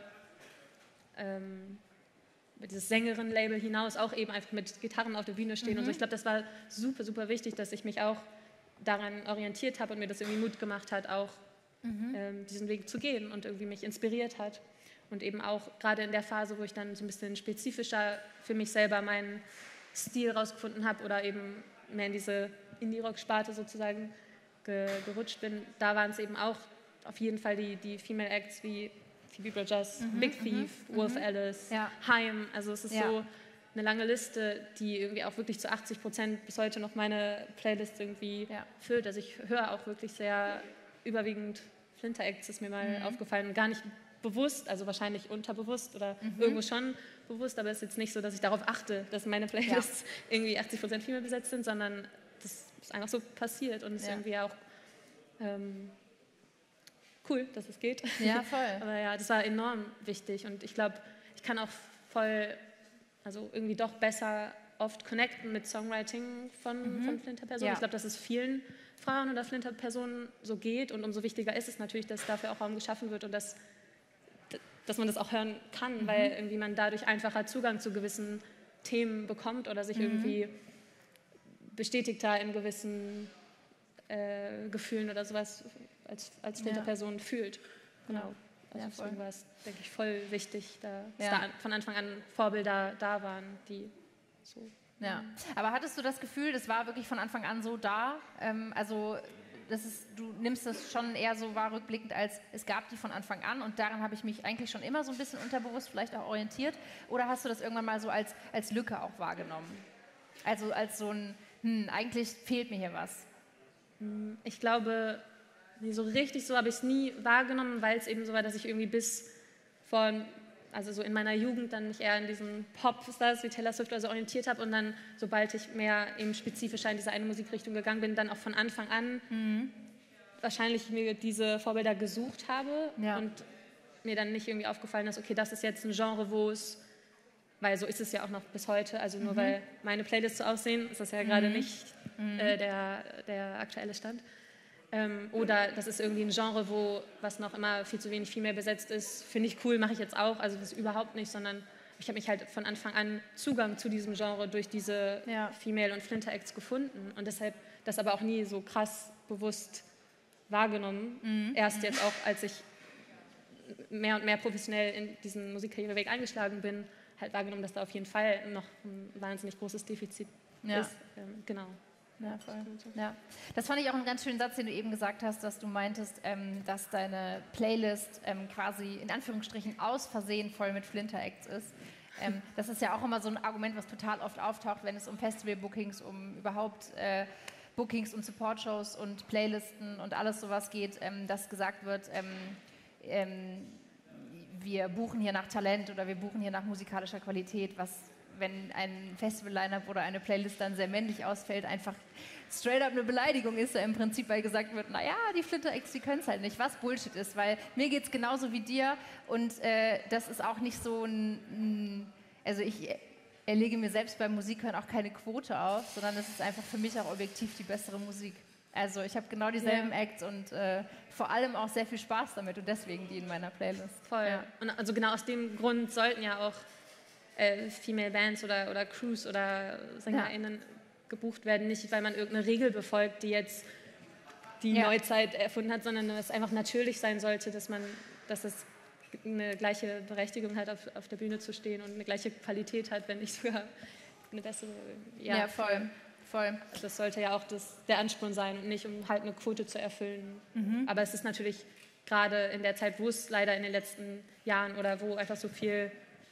ähm, dieses Sängerin-Label hinaus auch eben einfach mit Gitarren auf der Bühne stehen mhm. und so. Ich glaube, das war super, super wichtig, dass ich mich auch daran orientiert habe und mir das irgendwie Mut gemacht hat, auch mhm. ähm, diesen Weg zu gehen und irgendwie mich inspiriert hat. Und eben auch gerade in der Phase, wo ich dann so ein bisschen spezifischer für mich selber meinen Stil rausgefunden habe oder eben mehr in diese Indie-Rock-Sparte sozusagen ge gerutscht bin, da waren es eben auch auf jeden Fall die, die Female Acts wie Phoebe Bridgers, mhm, Big Thief, mhm, Wolf Alice, ja. Haim. Also es ist ja. so eine lange Liste, die irgendwie auch wirklich zu achtzig Prozent bis heute noch meine Playlist irgendwie ja. füllt. Also ich höre auch wirklich sehr überwiegend Flinter-Acts, ist mir mal mhm. aufgefallen. Gar nicht bewusst, also wahrscheinlich unterbewusst oder mhm. irgendwo schon bewusst, aber es ist jetzt nicht so, dass ich darauf achte, dass meine Playlists ja. irgendwie achtzig Prozent Female besetzt sind, sondern das ist einfach so passiert und es ja. ist irgendwie auch ähm, cool, dass es geht. Ja, voll. Aber ja, das war enorm wichtig und ich glaube, ich kann auch voll, also irgendwie doch besser oft connecten mit Songwriting von, mhm. von Flinter-Personen. Ja. Ich glaube, dass es vielen Frauen oder Flinter-Personen so geht und umso wichtiger ist es natürlich, dass dafür auch Raum geschaffen wird und dass dass man das auch hören kann, mhm. weil irgendwie man dadurch einfacher Zugang zu gewissen Themen bekommt oder sich mhm. irgendwie bestätigter in gewissen äh, Gefühlen oder sowas als, als Flinter-Person ja. fühlt. Genau. Also ja, deswegen war es, denke ich, voll wichtig, da, ja. dass da von Anfang an Vorbilder da waren, die so... Ja. Aber hattest du das Gefühl, das war wirklich von Anfang an so da? Ähm, also das ist, du nimmst das schon eher so wahr rückblickend, als es gab die von Anfang an und daran habe ich mich eigentlich schon immer so ein bisschen unterbewusst vielleicht auch orientiert, oder hast du das irgendwann mal so als, als Lücke auch wahrgenommen? Also als so ein, hm, eigentlich fehlt mir hier was. Ich glaube, nee, so richtig so habe ich es nie wahrgenommen, weil es eben so war, dass ich irgendwie bis vor, also so in meiner Jugend dann mich eher in diesen Popstars wie Taylor Swift oder so orientiert habe und dann, sobald ich mehr eben spezifischer in diese eine Musikrichtung gegangen bin, dann auch von Anfang an mhm. wahrscheinlich mir diese Vorbilder gesucht habe ja. und mir dann nicht irgendwie aufgefallen ist, okay, das ist jetzt ein Genre, wo es, weil so ist es ja auch noch bis heute, also nur mhm. weil meine Playlists so aussehen, ist das ja gerade mhm. nicht mhm. äh, der, der aktuelle Stand. Ähm, oder das ist irgendwie ein Genre, wo was noch immer viel zu wenig Female besetzt ist, finde ich cool, mache ich jetzt auch, also das ist überhaupt nicht, sondern ich habe mich halt von Anfang an Zugang zu diesem Genre durch diese ja. Female- und Flinter-Acts gefunden und deshalb das aber auch nie so krass bewusst wahrgenommen. Mhm. Erst jetzt auch, als ich mehr und mehr professionell in diesen Musikkarriereweg eingeschlagen bin, halt wahrgenommen, dass da auf jeden Fall noch ein wahnsinnig großes Defizit ja. ist. Ähm, genau. Ja, voll. Ja. Das fand ich auch einen ganz schönen Satz, den du eben gesagt hast, dass du meintest, ähm, dass deine Playlist ähm, quasi in Anführungsstrichen aus Versehen voll mit Flinter-Acts ist. Ähm, das ist ja auch immer so ein Argument, was total oft auftaucht, wenn es um Festival-Bookings, um überhaupt äh, Bookings und Support-Shows und Playlisten und alles sowas geht, ähm, dass gesagt wird, ähm, ähm, wir buchen hier nach Talent oder wir buchen hier nach musikalischer Qualität, was, wenn ein Festival-Line-Up oder eine Playlist dann sehr männlich ausfällt, einfach straight up eine Beleidigung ist, ja im Prinzip, weil gesagt wird, naja, die Flinter-Acts, die können es halt nicht, was Bullshit ist, weil mir geht es genauso wie dir und äh, das ist auch nicht so ein, ein also ich erlege mir selbst beim Musikhören auch keine Quote auf, sondern es ist einfach für mich auch objektiv die bessere Musik. Also ich habe genau dieselben yeah. Acts und äh, vor allem auch sehr viel Spaß damit und deswegen die in meiner Playlist. Voll. Ja. Und also genau aus dem Grund sollten ja auch äh, Female Bands oder, oder Crews oder SängerInnen ja. gebucht werden, nicht weil man irgendeine Regel befolgt, die jetzt die ja. Neuzeit erfunden hat, sondern dass es einfach natürlich sein sollte, dass man, dass es eine gleiche Berechtigung hat, auf, auf der Bühne zu stehen und eine gleiche Qualität hat, wenn nicht sogar eine bessere. Ja, ja voll. voll. Das sollte ja auch das, der Ansporn sein und nicht, um halt eine Quote zu erfüllen. Mhm. Aber es ist natürlich gerade in der Zeit, wo es leider in den letzten Jahren oder wo einfach so viel,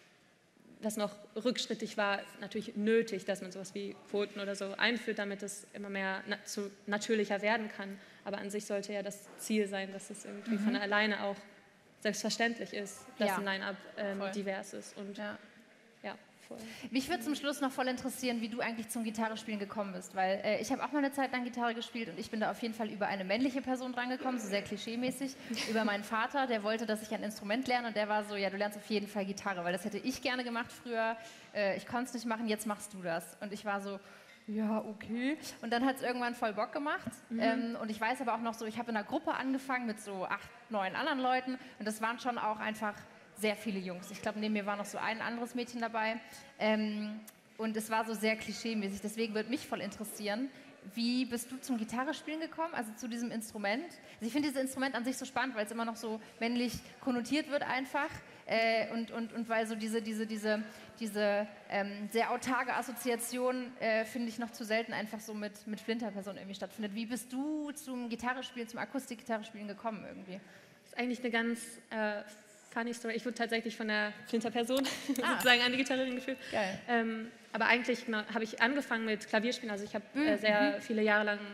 das noch rückschrittig war, natürlich nötig, dass man sowas wie Quoten oder so einführt, damit es immer mehr na- zu natürlicher werden kann. Aber an sich sollte ja das Ziel sein, dass es irgendwie mhm. von alleine auch selbstverständlich ist, dass ja. ein Line-Up ähm, divers ist. Und ja. Ja, voll. Mich würde zum Schluss noch voll interessieren, wie du eigentlich zum Gitarrespielen gekommen bist, weil äh, ich habe auch mal eine Zeit lang Gitarre gespielt und ich bin da auf jeden Fall über eine männliche Person drangekommen, so sehr klischeemäßig, über meinen Vater, der wollte, dass ich ein Instrument lerne und der war so, ja, du lernst auf jeden Fall Gitarre, weil das hätte ich gerne gemacht früher, äh, ich konnte es nicht machen, jetzt machst du das. Und ich war so, ja, okay. Und dann hat es irgendwann voll Bock gemacht. Mhm. Ähm, und ich weiß aber auch noch so, ich habe in einer Gruppe angefangen mit so acht, neun anderen Leuten. Und das waren schon auch einfach sehr viele Jungs. Ich glaube, neben mir war noch so ein anderes Mädchen dabei. Ähm, und es war so sehr klischeemäßig. Deswegen würde mich voll interessieren, wie bist du zum Gitarrespielen gekommen, also zu diesem Instrument? Also ich finde dieses Instrument an sich so spannend, weil es immer noch so männlich konnotiert wird einfach. Äh, und, und, und weil so diese, diese, diese, diese ähm, sehr autarke Assoziation, äh, finde ich, noch zu selten einfach so mit, mit Flinter-Personen irgendwie stattfindet. Wie bist du zum Gitarrespielen, zum Akustik-Gitarrespielen gekommen irgendwie? Das ist eigentlich eine ganz äh, funny Story. Ich wurde tatsächlich von der Flinter-Person ah. sozusagen an die Gitarrerin geführt. Geil. Ähm, aber eigentlich genau, habe ich angefangen mit Klavierspielen. Also ich habe mhm. äh, sehr viele Jahre lang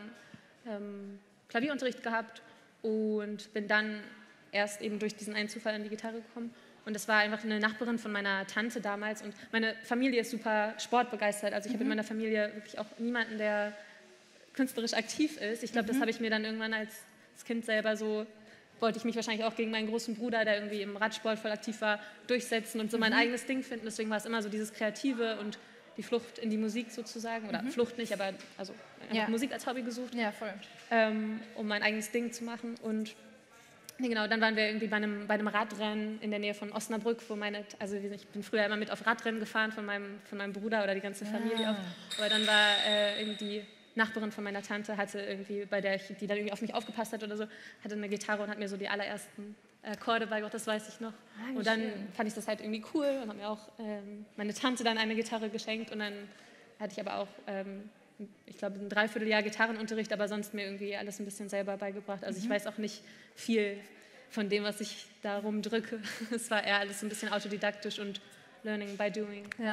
ähm, Klavierunterricht gehabt und bin dann erst eben durch diesen einen Zufall an die Gitarre gekommen. Und das war einfach eine Nachbarin von meiner Tante damals. Und meine Familie ist super sportbegeistert. Also ich mhm. habe in meiner Familie wirklich auch niemanden, der künstlerisch aktiv ist. Ich glaube, mhm. das habe ich mir dann irgendwann als Kind selber so, wollte ich mich wahrscheinlich auch gegen meinen großen Bruder, der irgendwie im Radsport voll aktiv war, durchsetzen und so mein mhm. eigenes Ding finden. Deswegen war es immer so dieses Kreative und die Flucht in die Musik sozusagen. Oder mhm. Flucht nicht, aber also ja. Musik als Hobby gesucht. Ja, voll. Ähm, um mein eigenes Ding zu machen. Und genau, dann waren wir irgendwie bei einem, bei einem Radrennen in der Nähe von Osnabrück, wo meine, also ich bin früher immer mit auf Radrennen gefahren von meinem, von meinem Bruder oder die ganze Familie ah. auch. Aber dann war äh, irgendwie Nachbarin von meiner Tante, hatte irgendwie, bei der ich, die dann irgendwie auf mich aufgepasst hat oder so, hatte eine Gitarre und hat mir so die allerersten Akkorde beigebracht, das weiß ich noch. Ah, und dann schön. Fand ich das halt irgendwie cool und habe mir auch ähm, meine Tante dann eine Gitarre geschenkt und dann hatte ich aber auch, ähm, ich glaube, ein Dreivierteljahr Gitarrenunterricht, aber sonst mir irgendwie alles ein bisschen selber beigebracht. Also mhm. ich weiß auch nicht viel von dem, was ich da rumdrücke. Es war eher alles ein bisschen autodidaktisch und learning by doing. Ja.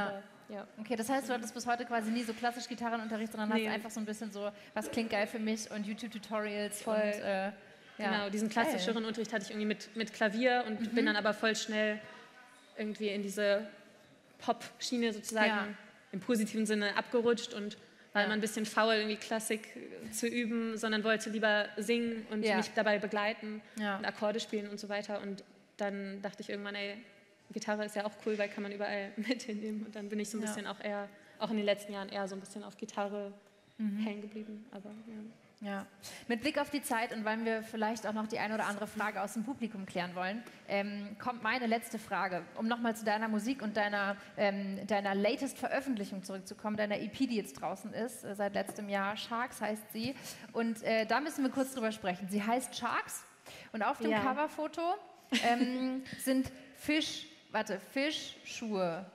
ja. Okay, das heißt, du hattest bis heute quasi nie so klassisch Gitarrenunterricht, sondern nee. hast einfach so ein bisschen so, was klingt geil für mich und YouTube-Tutorials. Voll. Und, äh, ja. Genau, diesen klassischeren Geil. Unterricht hatte ich irgendwie mit, mit Klavier und mhm. bin dann aber voll schnell irgendwie in diese Pop-Schiene sozusagen ja. im positiven Sinne abgerutscht und war ja. immer ein bisschen faul, irgendwie Klassik zu üben, sondern wollte lieber singen und ja. mich dabei begleiten ja. und Akkorde spielen und so weiter. Und dann dachte ich irgendwann, ey, Gitarre ist ja auch cool, weil kann man überall mit hinnehmen. Und dann bin ich so ein ja. bisschen auch eher, auch in den letzten Jahren eher so ein bisschen auf Gitarre mhm. hängen geblieben. Aber, ja. Ja. Mit Blick auf die Zeit und weil wir vielleicht auch noch die eine oder andere Frage aus dem Publikum klären wollen, ähm, kommt meine letzte Frage, um nochmal zu deiner Musik und deiner, ähm, deiner latest Veröffentlichung zurückzukommen, deiner E P, die jetzt draußen ist, äh, seit letztem Jahr. Sharks heißt sie. Und äh, da müssen wir kurz drüber sprechen. Sie heißt Sharks und auf dem ja. Coverfoto ähm, sind Fisch, warte, Fischschuhe.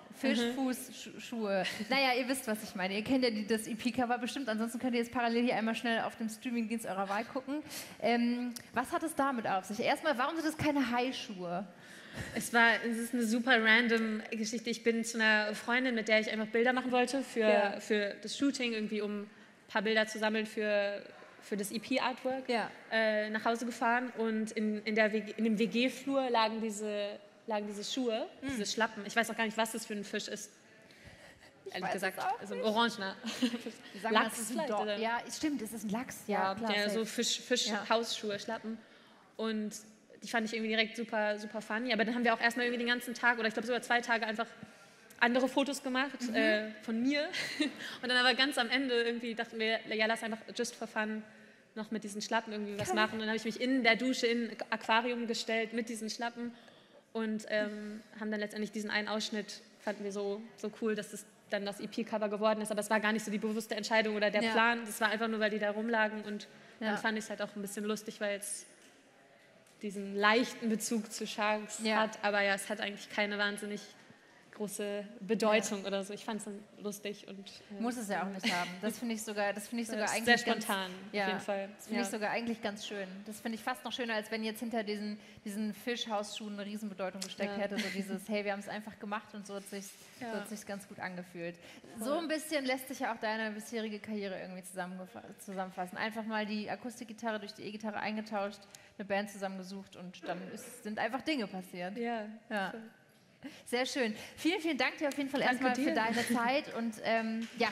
Fischfußschuhe. Naja, ihr wisst, was ich meine. Ihr kennt ja die, das E P-Cover bestimmt. Ansonsten könnt ihr jetzt parallel hier einmal schnell auf dem Streamingdienst eurer Wahl gucken. Ähm, was hat es damit auf sich? Erstmal, warum sind das keine High-Schuhe? Es war, es ist eine super random Geschichte. Ich bin zu einer Freundin, mit der ich einfach Bilder machen wollte für, ja. für das Shooting, irgendwie um ein paar Bilder zu sammeln für, für das E P-Artwork, ja. äh, nach Hause gefahren. Und in, in, der W G, in dem W G-Flur lagen diese... lagen diese Schuhe, mm. diese Schlappen. Ich weiß auch gar nicht, was das für ein Fisch ist. Ich Ehrlich gesagt, also ein nicht. orangener. Lachs ist vielleicht, oder? Ja, stimmt, es ist ein Lachs. Ja, ja, klar, ja so Fisch, Fisch ja. Hausschuhe, Schlappen. Und die fand ich irgendwie direkt super, super funny. Aber dann haben wir auch erstmal irgendwie den ganzen Tag, oder ich glaube sogar zwei Tage einfach andere Fotos gemacht mhm. äh, von mir. Und dann aber ganz am Ende irgendwie dachten wir, ja, lass einfach just for fun noch mit diesen Schlappen irgendwie was machen. Und dann habe ich mich in der Dusche in ein Aquarium gestellt mit diesen Schlappen. Und ähm, haben dann letztendlich diesen einen Ausschnitt, fanden wir so, so cool, dass es dann das E P-Cover geworden ist. Aber es war gar nicht so die bewusste Entscheidung oder der ja. Plan. Das war einfach nur, weil die da rumlagen. Und ja. dann fand ich es halt auch ein bisschen lustig, weil es diesen leichten Bezug zu Sharks ja. hat. Aber ja, es hat eigentlich keine wahnsinnig große Bedeutung ja. oder so. Ich fand es dann lustig. Und, äh, Muss es ja auch nicht haben. Das finde ich sogar, das finde ich sogar das eigentlich sehr spontan, ganz, ja, auf jeden Fall. Das finde ja. ich sogar eigentlich ganz schön. Das finde ich fast noch schöner, als wenn jetzt hinter diesen, diesen Fischhausschuhen eine Riesenbedeutung gesteckt ja. hätte. So dieses, hey, wir haben es einfach gemacht und so hat es sich ja. so hat sich's ganz gut angefühlt. Voll. So ein bisschen lässt sich ja auch deine bisherige Karriere irgendwie zusammenfassen. Einfach mal die Akustikgitarre durch die E-Gitarre eingetauscht, eine Band zusammengesucht und dann ist, sind einfach Dinge passiert. Ja, ja. Sehr schön. Vielen, vielen Dank dir auf jeden Fall Danke erstmal dir. für deine Zeit und ähm, ja.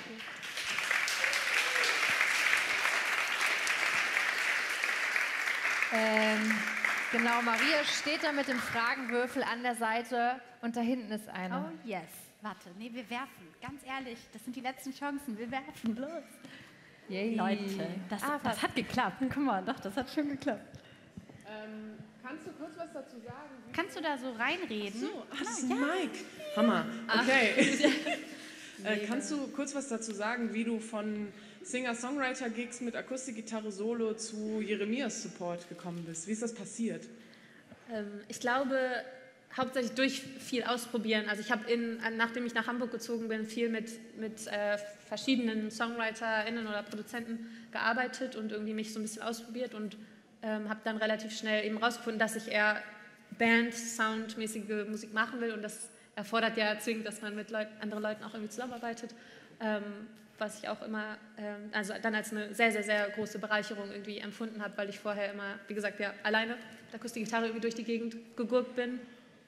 Ähm, genau, Maria steht da mit dem Fragenwürfel an der Seite und da hinten ist einer. Oh yes. Warte, nee, wir werfen. Ganz ehrlich, das sind die letzten Chancen. Wir werfen, los. Yay. Leute, das, ah, das hat geklappt. Guck mal, doch, das hat schon geklappt. Ähm, kannst du kurz was dazu sagen? Kannst du da so reinreden? Ach so, ach, das ist ein Mic. Hammer. Okay. äh, kannst du kurz was dazu sagen, wie du von Singer-Songwriter-Gigs mit Akustikgitarre Solo zu Jeremias Support gekommen bist? Wie ist das passiert? Ähm, ich glaube, hauptsächlich durch viel ausprobieren. Also ich habe, nachdem ich nach Hamburg gezogen bin, viel mit, mit äh, verschiedenen SongwriterInnen oder Produzenten gearbeitet und irgendwie mich so ein bisschen ausprobiert und ähm, habe dann relativ schnell eben rausgefunden, dass ich eher Band-Sound-mäßige Musik machen will und das erfordert ja zwingend, dass man mit Leut- anderen Leuten auch irgendwie zusammenarbeitet, ähm, was ich auch immer, ähm, also dann als eine sehr, sehr, sehr große Bereicherung irgendwie empfunden habe, weil ich vorher immer, wie gesagt, ja, alleine mit der Akustikgitarre irgendwie durch die Gegend gegurkt bin.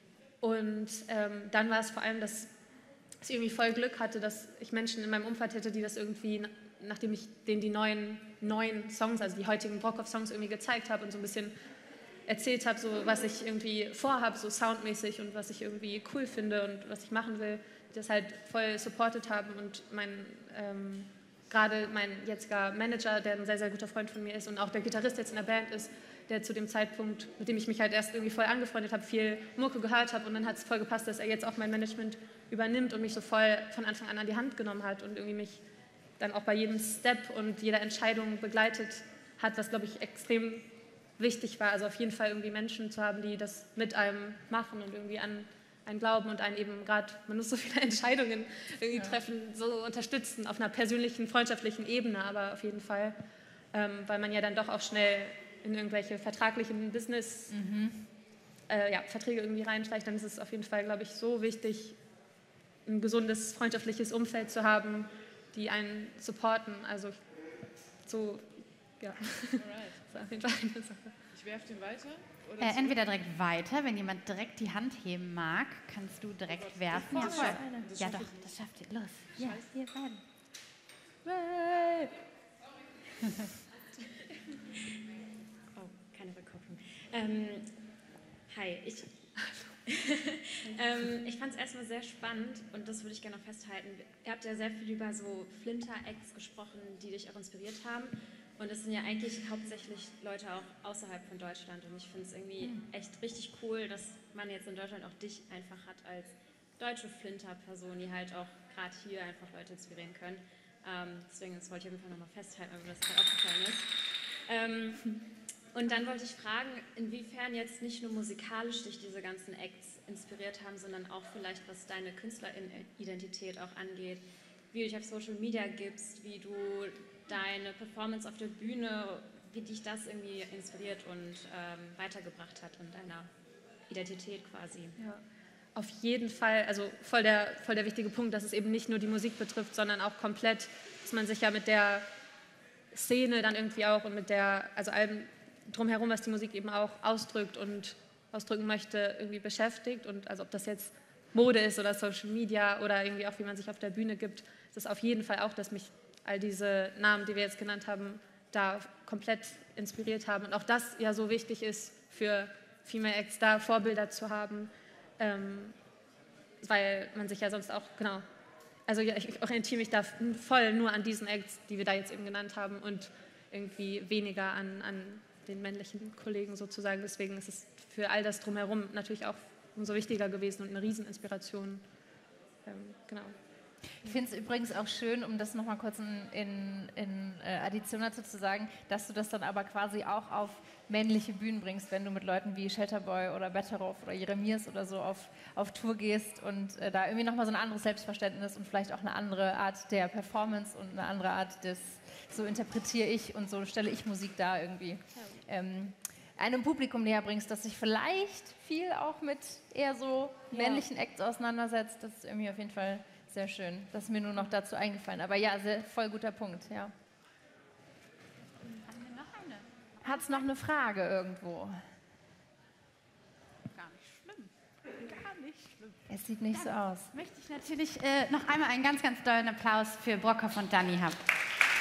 Und ähm, dann war es vor allem, dass ich irgendwie voll Glück hatte, dass ich Menschen in meinem Umfeld hätte, die das irgendwie, nachdem ich denen die neuen, neuen Songs, also die heutigen Brockhoff-Songs irgendwie gezeigt habe und so ein bisschen erzählt habe, so was ich irgendwie vorhabe, so soundmäßig und was ich irgendwie cool finde und was ich machen will, die das halt voll supportet haben und mein, ähm, gerade mein jetziger Manager, der ein sehr, sehr guter Freund von mir ist und auch der Gitarrist jetzt in der Band ist, der zu dem Zeitpunkt, mit dem ich mich halt erst irgendwie voll angefreundet habe, viel Mucke gehört habe und dann hat es voll gepasst, dass er jetzt auch mein Management übernimmt und mich so voll von Anfang an an die Hand genommen hat und irgendwie mich dann auch bei jedem Step und jeder Entscheidung begleitet hat, was, glaube ich, extrem wichtig war. Also auf jeden Fall irgendwie Menschen zu haben, die das mit einem machen und irgendwie an einen glauben und einen eben gerade, man muss so viele Entscheidungen irgendwie ja. treffen, so unterstützen auf einer persönlichen, freundschaftlichen Ebene, aber auf jeden Fall, ähm, weil man ja dann doch auch schnell in irgendwelche vertraglichen Business mhm. äh, ja, Verträge irgendwie reinschleicht, dann ist es auf jeden Fall, glaube ich, so wichtig, ein gesundes, freundschaftliches Umfeld zu haben, die einen supporten. Also so, ja, das ist auf jeden Fall eine Sache. Ich werfe den weiter? Oder Äh, entweder direkt weiter, wenn jemand direkt die Hand heben mag, kannst du direkt oh werfen. Ja, voll. ja doch, das schafft ihr. Los, ja, ihr beiden. Oh, keine Rückkopplung. Ähm, hi, ich, ähm, ich fand es erstmal sehr spannend und das würde ich gerne noch festhalten. Ihr habt ja sehr viel über so Flinter-Acts gesprochen, die dich auch inspiriert haben. Und es sind ja eigentlich hauptsächlich Leute auch außerhalb von Deutschland. Und ich finde es irgendwie echt richtig cool, dass man jetzt in Deutschland auch dich einfach hat als deutsche Flinter-Person, die halt auch gerade hier einfach Leute inspirieren können. Ähm, deswegen, das wollte ich auf jeden Fall nochmal festhalten, weil mir das gerade aufgefallen ist. Ähm, und dann wollte ich fragen, inwiefern jetzt nicht nur musikalisch dich diese ganzen Acts inspiriert haben, sondern auch vielleicht, was deine Künstleridentität auch angeht, wie du dich auf Social Media gibst, wie du deine Performance auf der Bühne, wie dich das irgendwie inspiriert und ähm, weitergebracht hat in deiner Identität quasi. Ja, auf jeden Fall, also voll der, voll der wichtige Punkt, dass es eben nicht nur die Musik betrifft, sondern auch komplett, dass man sich ja mit der Szene dann irgendwie auch und mit der, also allem drumherum, was die Musik eben auch ausdrückt und ausdrücken möchte, irgendwie beschäftigt. Und also ob das jetzt Mode ist oder Social Media oder irgendwie auch, wie man sich auf der Bühne gibt, ist es auf jeden Fall auch, dass mich all diese Namen, die wir jetzt genannt haben, da komplett inspiriert haben. Und auch das ja so wichtig ist für Female Acts, da Vorbilder zu haben, ähm, weil man sich ja sonst auch, genau, also ja, ich orientiere mich da voll nur an diesen Acts, die wir da jetzt eben genannt haben und irgendwie weniger an, an den männlichen Kollegen sozusagen. Deswegen ist es für all das Drumherum natürlich auch umso wichtiger gewesen und eine Rieseninspiration. Ähm, genau. Ich finde es übrigens auch schön, um das nochmal kurz in, in, in äh, Addition dazu zu sagen, dass du das dann aber quasi auch auf männliche Bühnen bringst, wenn du mit Leuten wie Shelterboy oder Betteroff oder Jeremias oder so auf, auf Tour gehst und äh, da irgendwie nochmal so ein anderes Selbstverständnis und vielleicht auch eine andere Art der Performance und eine andere Art des, so interpretiere ich und so stelle ich Musik dar irgendwie. Ähm, einem Publikum näher bringst, das sich vielleicht viel auch mit eher so Ja. männlichen Acts auseinandersetzt, das ist irgendwie auf jeden Fall sehr schön. Das ist mir nur noch dazu eingefallen. Aber ja, sehr, voll guter Punkt, ja. Haben wir noch eine? Hat es noch eine Frage irgendwo? Gar nicht schlimm. Gar nicht schlimm. Es sieht nicht so aus. Möchte ich natürlich äh, noch einmal einen ganz, ganz dollen Applaus für Brockhoff und Dani haben.